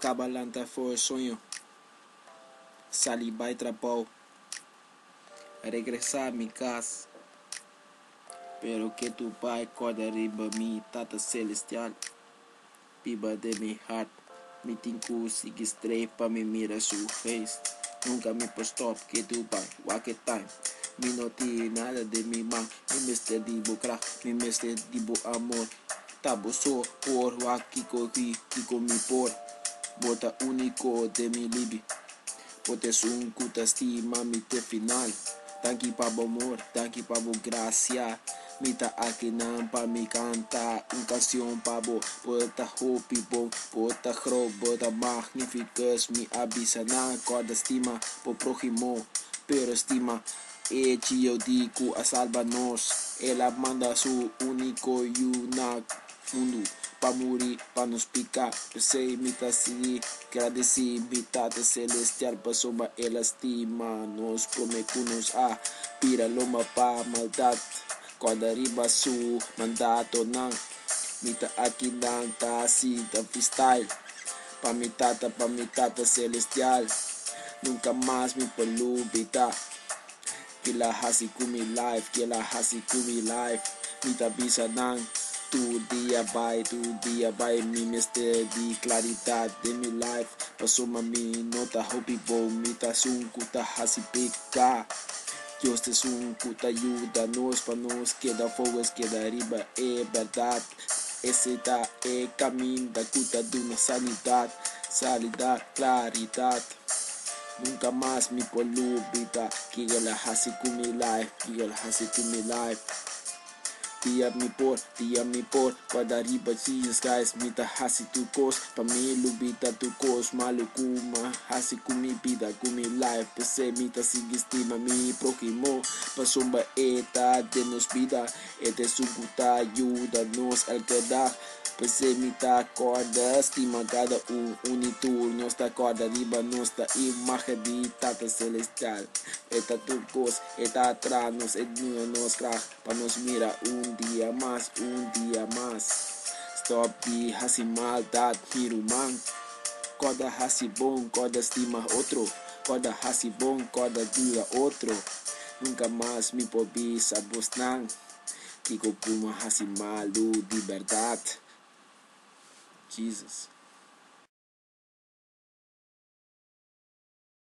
Cabalanta foi sonho. Saliba e trapou. Regressar a minha casa. Pero que tu pai acorda riba mi tata celestial. Piba de mi heart. Me tinku sigue straight pa me mira su face. Nunca me por stop que tu pai walk time. Me no ti nada de mi man. Me mister dibo crack. Me mister dibo amor. Tabo so por wakiko kiko mi por. Bota único de mi libi. Pote sun kuta estima mi te final. Tanki pa bo amor, tanki pa bo gracia. Mita aqui não pa me cantar canção pa bo. Bota hopi bom, bota gro, bota magnificus. Me avisa na corda estima po prójimo. Pero estima, eu digo a salva-nos. Ela manda su único e una mundo. Pa morir, pa nos picar. Pensei, me tá se agradeci, me tá celestial. Pa soba ela estima. Nos prometemos a pira loma pa maldade. Corda riba su mandato nang. Mita aqui nang ta si ta freestyle. Pa mi tata celestial. Nunca mais me polubita. Kila hasi kumi life, kila hasi kumi life. Mita bisa nang. Tu dia vai, mi mister de claridade de mi life. Passou mi nota hobby bom, mi tá sunku tá hasi pica. Deus te sunku tá ajuda nos pa nos queda fogo, queda riba, é verdade. Esse tá é caminho da cuta de uma sanidade, claridade. Nunca mais me polubita, que ela hasi kumi life, que ela hasi kumi life. Dia me por, quando riba Jesus guys, mita hasi tu cos, pa me lubita tu cos, malukuma, hasi kumi vida, kumi life, pese mita sigue estima, mi prójimo, pa somba eta de nos vida, ete suguta ayuda nos al quedar, pese mita corda, estima cada unitur, nosta corda riba, nosta imagen de tata celestial, eta tu cos, eta atrás nos, nos crack, pa nos mira dia mais, dia mais. Stop de hasi maldade, hiruman. Corda hasi bom, corda estima outro. Corda hasi bom, corda dura outro. Nunca mais me pobi sabosnang. Kiko puma hasi malu de verdade. Jesus.